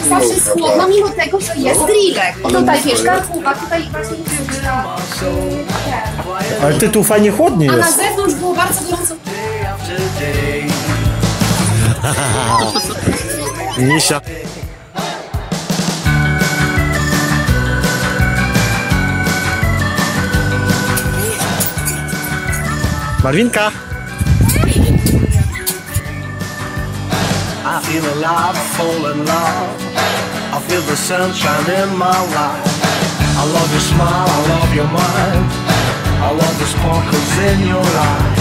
zawsze jest chłodno, mimo tego, że jest grillek. O tutaj wiesz, karkuba, tutaj właśnie Ale ty tu fajnie chłodnie a jest. na zewnątrz było bardzo gorąco. Misia. Marwinka. I feel alive, fall in love. I feel the sunshine in my life. I love your smile, I love your mind. I love the sparkles in your eyes.